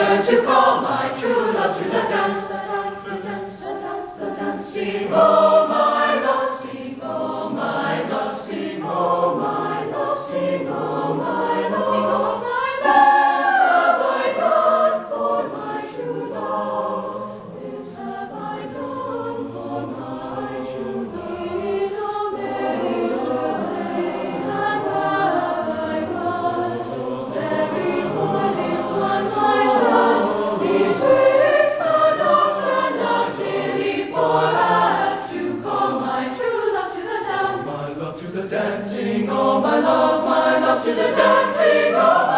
return to call my true love to the dance, the dance, the dance, the dance, the dance. Sing, oh my love, sing, oh my love, sing, oh my love, sing, oh my love, sing, oh my love. This have I done for my true love. This have I done for my true love. In amazement and I was so very poor. This was my shout betwixt the knocks and a silly poor ass to call my true love to the dance. My love to the dancing, oh my love to the dancing, oh my